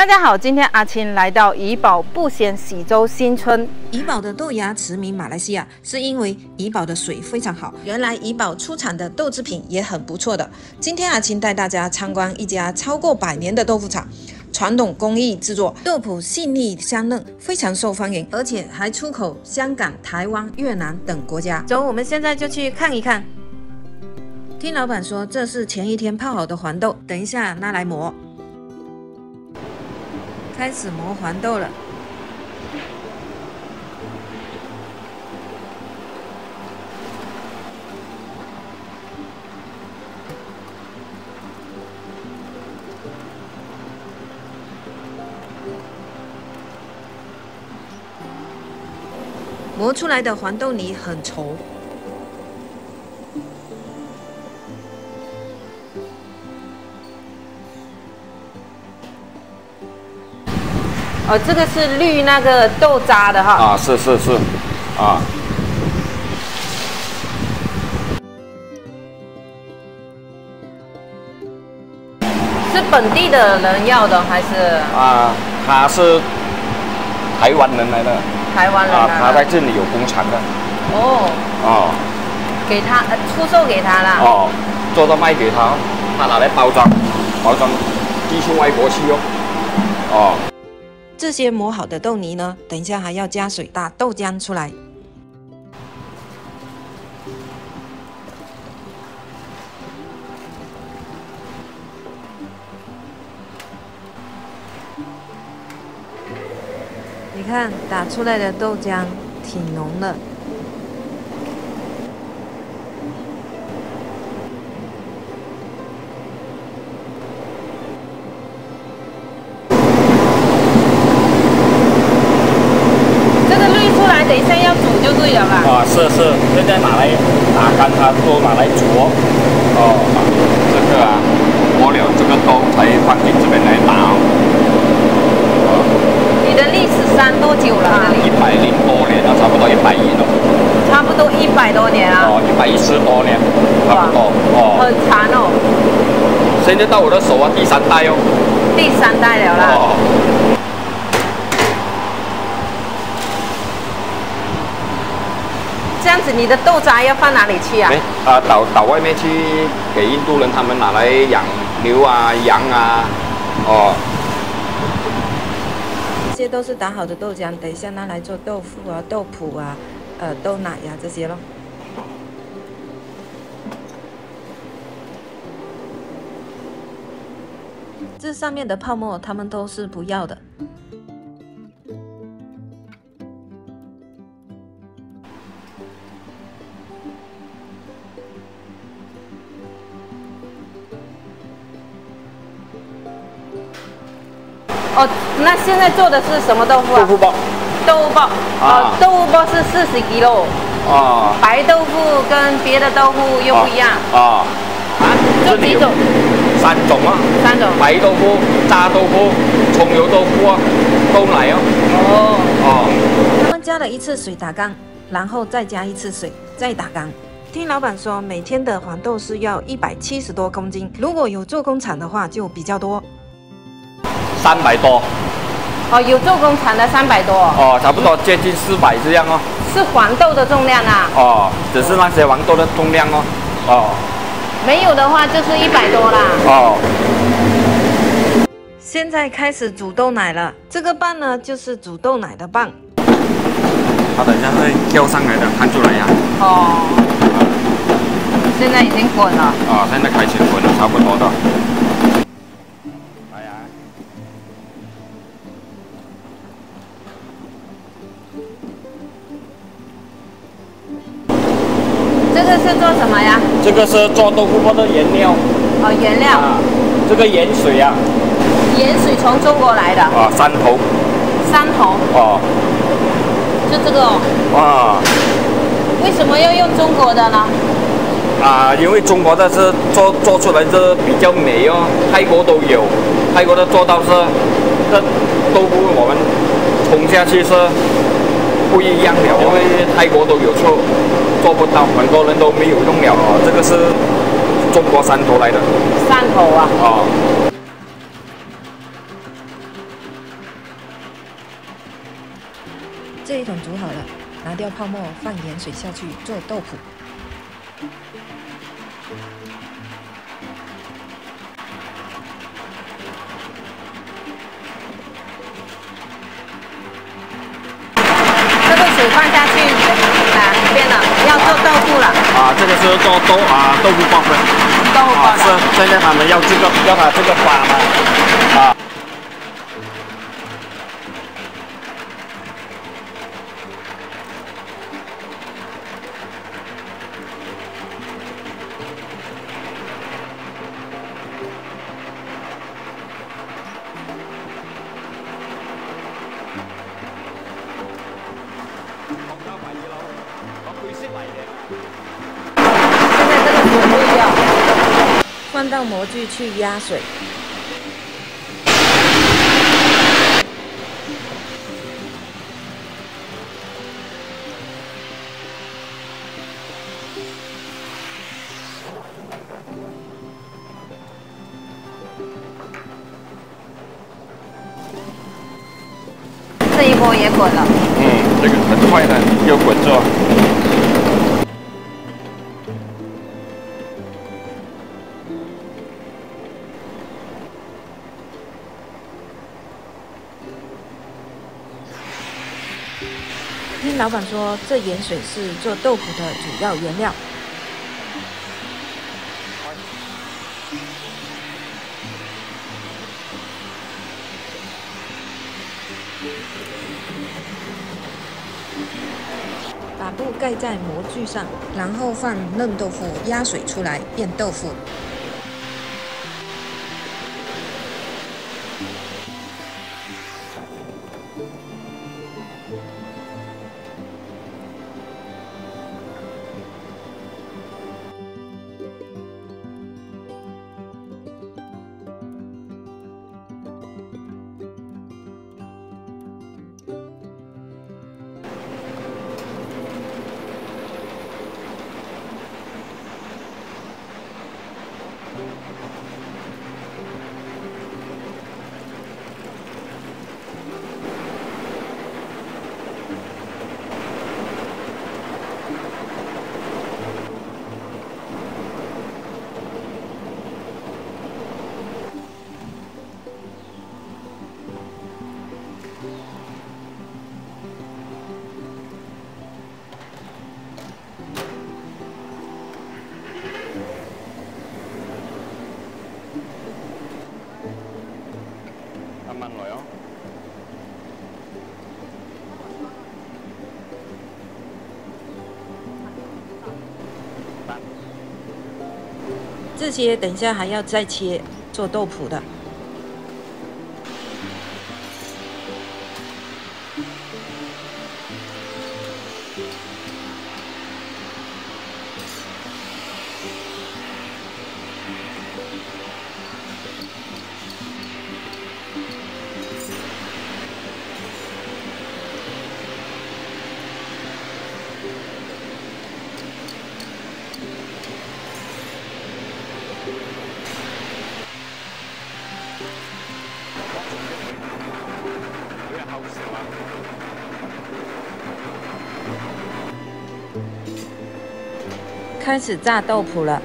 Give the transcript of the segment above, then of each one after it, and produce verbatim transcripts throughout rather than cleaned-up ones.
大家好，今天阿青来到怡保不嫌喜洲新村。 怡保的豆芽驰名马来西亚，是因为怡保的水非常好。原来怡保出产的豆制品也很不错的。今天阿青带大家参观一家超过百年的豆腐厂，传统工艺制作，豆腐细腻香嫩，非常受欢迎，而且还出口香港、台湾、越南等国家。走，我们现在就去看一看。听老板说，这是前一天泡好的黄豆，等一下拿来磨。开始磨黄豆了。磨出来的黄豆泥很稠。 哦，这个是滤那个豆渣的哈。 啊，是是是，啊。 是本地的人要的还是？ 啊，他是台湾人来的。 台湾人啊， 他在这里有工厂的。 哦。 哦。 给他呃出售给他啦。 哦，做到卖给他，他拿来包装，包装寄去外国去哦。哦。 这些磨好的豆泥呢，等一下还要加水打豆浆出来。你看打出来的豆浆挺浓的。 等一下要煮就对了吧？ 啊，是是，现在拿来打干它，都拿来煮哦。哦，这个啊，磨了这个豆才放进这边来打哦。 你的历史山多久了？ 一百零多年了，差不多一百一了。 差不多一百多年啊。 哦，一百一十多年，差不多。哦。 很长哦。 现在到我的手啊，第三代哦。 第三代了啦。哦。这样子，你的豆渣要放哪里去啊？ 哎，啊，倒倒外面去给印度人，他们拿来养牛啊、羊啊，哦。 这些都是打好的豆浆，等一下拿来做豆腐啊、豆腐啊、呃豆奶呀、啊、这些咯。这上面的泡沫，他们都是不要的。 哦，那现在做的是什么豆腐啊？ 豆腐包。 豆腐包。啊。豆腐包是四十几喽。啊。白豆腐跟别的豆腐又不一样。啊。啊。这几种？ 三种啊。 三种。 白豆腐、炸豆腐、葱油豆腐啊，都来哦。 哦。 哦。他们加了一次水打干，然后再加一次水，再打干。听老板说，每天的黄豆是要一百七十多公斤，如果有做工厂的话就比较多。 三百多， 哦，有做工厂的三百多， 哦，差不多接近四百这样哦。 是黄豆的重量啊？ 哦，只是那些黄豆的重量哦。哦， 没有的话就是一百多啦。哦。 现在开始煮豆奶了，这个棒呢就是煮豆奶的棒。 它等一下会跳上来的，看出来呀。 哦。现在已经滚了。 啊，现在开始滚了，差不多的。 这个是做什么呀？ 这个是做豆腐包的原料。 哦，原料。啊， 这个盐水啊。 盐水从中国来的。 啊，山头。 山头。哦。就这个哦。啊。为什么要用中国的呢？ 啊，因为中国的是做做出来是比较美哦，泰国都有，泰国的做到是这豆腐我们冲下去是不一样的，因为泰国都有做做不到，很多人都没有用了哦。这个是中国山头来的。 山头啊。哦。 这一桶煮好了，拿掉泡沫，放盐水下去做豆腐。 这个水放下去哪边了？要做豆腐了。 啊，这个是做豆啊豆腐包的。 豆腐包的。 是，现在他们要这个要它这个发嘛，啊。 放到模具去压水。 这一波也滚了。 嗯，这个很快的，又滚着。 听老板说，这盐水是做豆腐的主要原料。把布盖在模具上，然后放嫩豆腐压水出来变豆腐。 慢慢来哦。 这些等一下还要再切做豆腐的。开始炸豆腐了。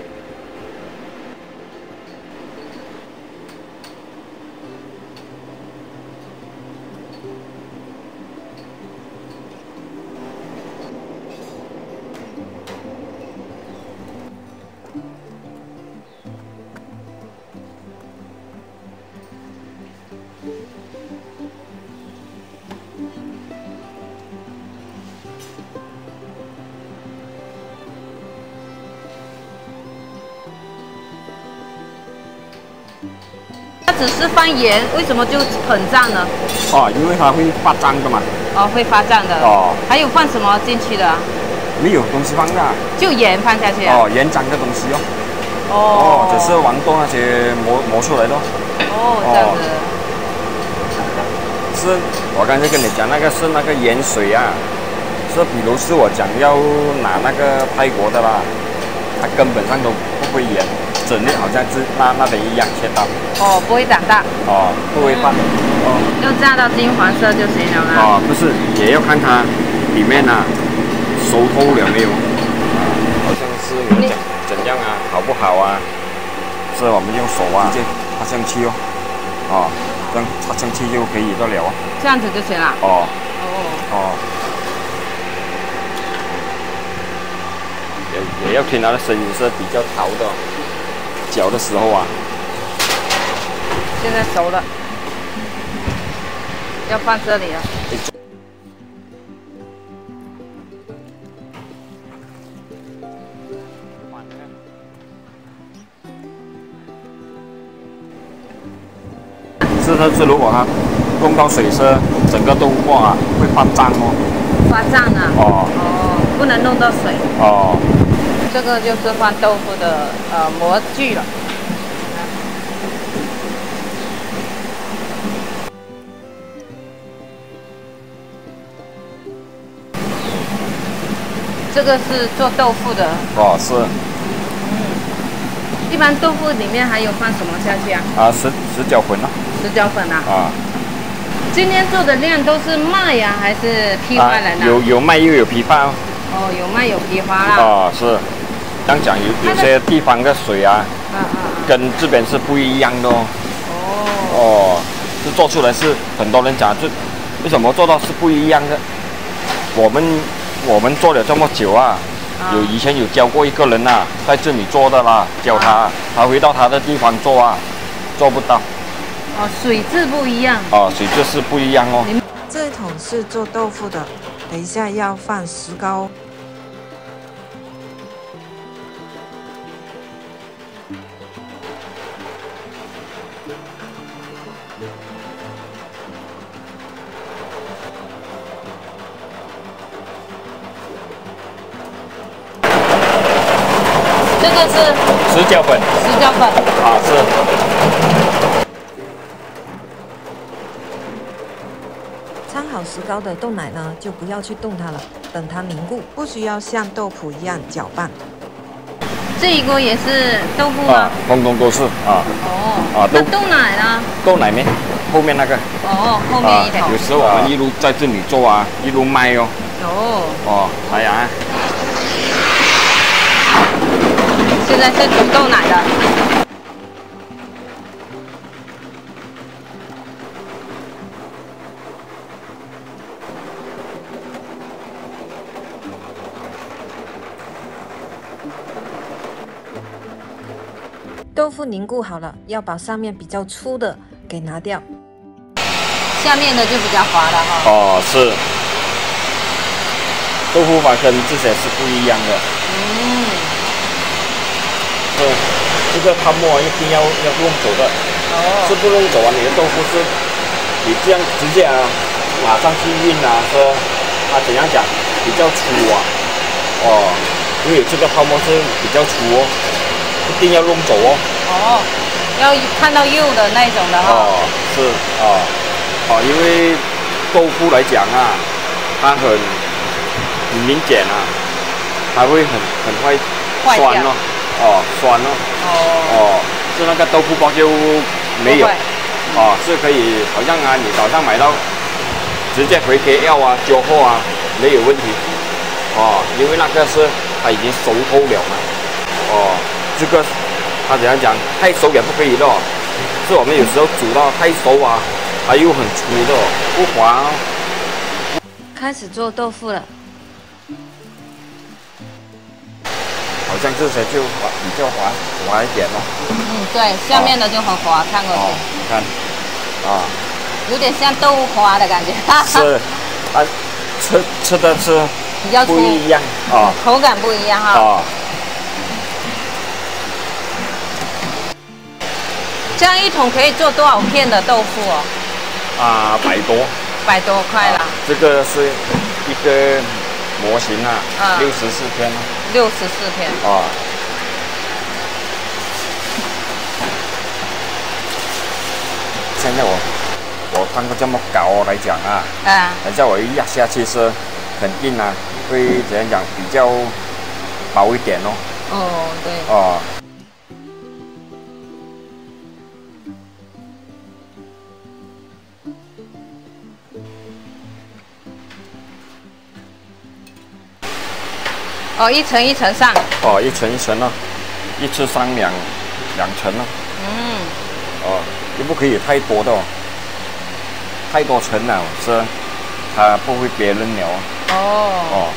它只是放盐，为什么就很胀呢？ 哦，因为它会发胀的嘛。 哦，会发胀的。哦。还有放什么进去的？ 没有东西放的。 就盐放下去啊？ 哦，盐脏的东西哦。 哦。 哦，只是豌豆那些磨磨出来的。 哦，这样子。 是，我刚才跟你讲那个是那个盐水啊，是比如是我讲要拿那个泰国的啦。 它根本上都不会延，整粒好像是那那边一样切到。 哦，不会长大。 哦，不会放。哦， 就炸到金黄色就行了啦。 哦，不是，也要看它里面啊熟透了没有。啊，好像是有怎怎样啊，好不好啊？是我们用手啊，直接插上去哦。哦，这样插上去就可以得了啊。 这样子就行了。 哦。 哦。 哦。也也要听它的声音是比较嘈的，嚼的时候啊。 现在熟了，要放这里了。 是它是如果它弄到水是整个豆腐啊会发胀哦。 发胀啊？ 哦。 哦，不能弄到水。 哦。 这个就是放豆腐的呃模具了。这个是做豆腐的。 哦，是。 一般豆腐里面还有放什么下去啊？ 啊，石石角粉啊。 石角粉啊。 啊。 今天做的量都是麦呀、啊，还是批发来的、啊？ 有有麦又有批发哦。 哦，有麦有批发啦。 哦，是。这样讲，有有些地方的水啊， 啊啊跟这边是不一样的哦。 哦。 哦，是做出来是很多人讲，这为什么做到是不一样的？我们我们做了这么久啊。有以前有教过一个人啊，在这里做的啦，教他，啊、他回到他的地方做啊，做不到。 哦，水质不一样。 哦，水质是不一样哦。 这一桶是做豆腐的，等一下要放石膏。 这个是石角粉， 石角粉啊，是。 掺好石膏的豆奶呢，就不要去动它了，等它凝固，不需要像豆腐一样搅拌。 这一锅也是豆腐吗？ 啊，通通都是啊。 哦。 啊， 那豆奶呢？ 豆奶面，后面那个。 哦，后面一桶。 啊、有时候我们一路在这里做啊，一路卖哦。 哦。 哦，来呀。 现在是煮豆奶的。 豆腐凝固好了，要把上面比较粗的给拿掉， 下面的就比较滑了哈。 哦，是。豆腐法跟这些是不一样的。 嗯。 是，这个泡沫一定要要弄走的。哦。是不弄走啊，你的豆腐是，你这样直接啊，马上去运啊，是，啊怎样讲，比较粗啊。哦，因为这个泡沫是比较粗哦。一定要弄走哦。 哦，要看到釉的那种的哈。 哦，是啊，哦，因为豆腐来讲啊，它很很明显啊，它会很很快酸哦，哦酸哦。哦。哦，是那个豆腐包就没有。哦，是可以，好像啊，你早上买到，直接回给药啊，交货啊，没有问题。哦，因为那个是它已经熟透了嘛。哦。这个他怎样讲，太熟也不可以的，是我们有时候煮到太熟啊，它又很粗的，不滑哦。 开始做豆腐了， 好像这些就滑比较滑滑一点哦。 嗯，对，下面的就很滑，看过去。 哦，看，啊， 有点像豆腐花的感觉。 是，啊，吃吃的是比较不一样啊， 口感不一样哈。 啊。 这样一桶可以做多少片的豆腐哦？ 啊，百多。 百多块啦、啊。 这个是一个模型啊，六十四片。 六十四片。 啊。现在我我放个这么高来讲啊，啊，等下我一压下去是肯定啊，会怎样讲比较薄一点哦。 哦，对。 哦。 哦，一层一层上。 哦，一层一层咯，一次上两两层咯。 嗯。 哦，也不可以太多的哦，太多层了是，它不会别人了。 哦。 哦。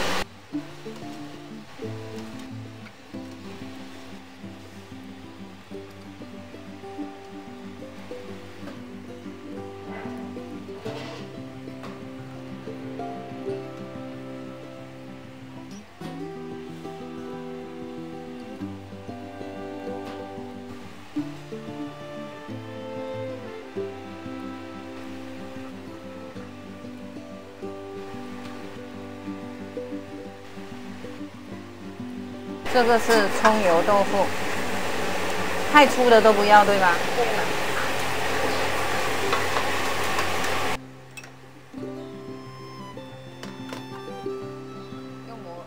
这个是葱油豆腐，太粗的都不要，对吧？对。用膜，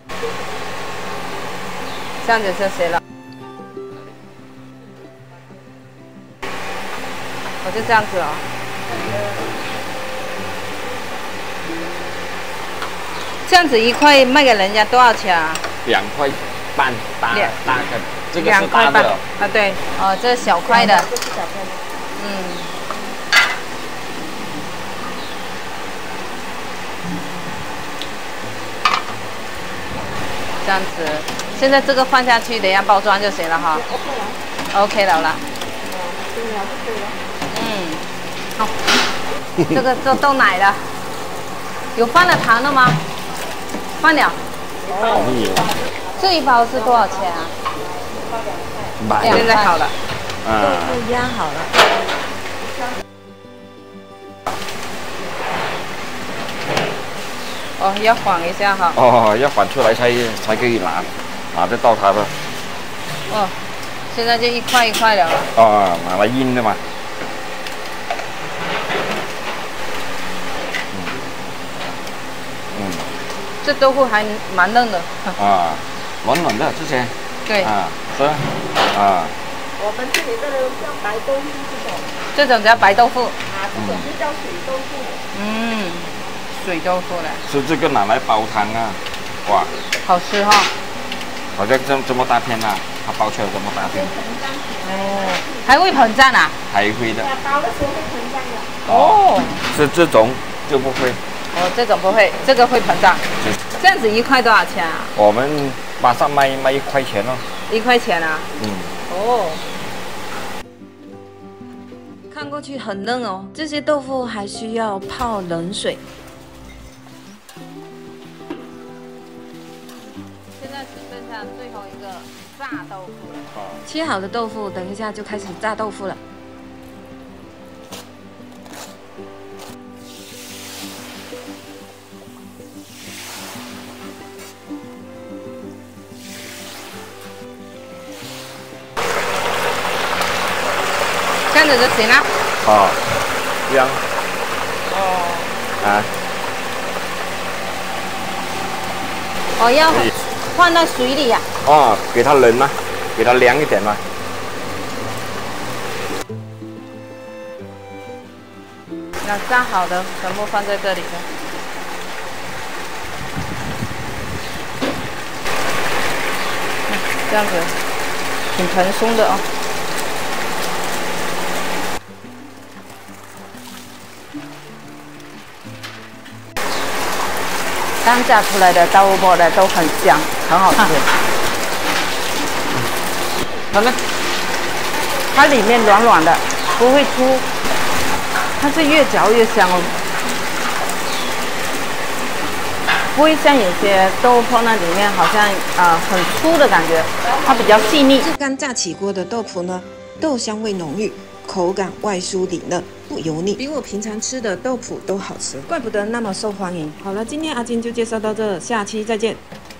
这样子就行了。我就这样子哦。这样子一块卖给人家多少钱啊？ 两块。半大大个，这个是大的啊，对，哦，这是小块的， 这是小块的， 嗯，这样子，现在这个放下去，等一下包装就行了哈。OK 了，OK 了啦。嗯，好，这个做豆奶的，有放了糖的吗？放了。 哦。 这一包是多少钱啊？ 买现在好了， 豆腐压好了。 哦，要晃一下哈。 哦，要反出来才才可以拿，拿得到它的。 哦，现在就一块一块了。 哦，拿来印的嘛。嗯。嗯。 这豆腐还蛮嫩的。 啊。软软的这些， 对啊，是啊。 我们这里这个叫白豆腐这种， 这种叫白豆腐啊，这种就叫水豆腐。 嗯，水豆腐嘞。 是这个拿来煲汤啊，哇， 好吃哈、哦。 好像这这么大片啊，它包出来这么大片。 哦，还会膨胀啊？ 还会的。 包的时候会膨胀的。 哦， 是这种就不会。 哦，这种不会，这个会膨胀。这样子一块多少钱啊？ 我们马上卖卖一块钱哦。 一块钱啊？ 嗯。 哦。 看过去很嫩哦，这些豆腐还需要泡冷水。 现在只剩下最后一个炸豆腐了。 哦。 切好的豆腐，等一下就开始炸豆腐了。 这样子就行了。 哦，这样。 哦。 啊。 哦，要放到水里呀、 啊。哦，给它冷嘛，给它凉一点嘛。 那炸好的全部放在这里了。嗯，这样子挺蓬松的哦。刚炸出来的豆腐呢都很香，很好吃。好了，它里面软软的，不会粗，它是越嚼越香哦，不会像有些豆腐那里面好像啊、呃、很粗的感觉，它比较细腻。 这刚炸起锅的豆腐呢，豆香味浓郁，口感外酥里嫩，不油腻，比我平常吃的豆腐都好吃，怪不得那么受欢迎。好了，今天阿金就介绍到这，下期再见。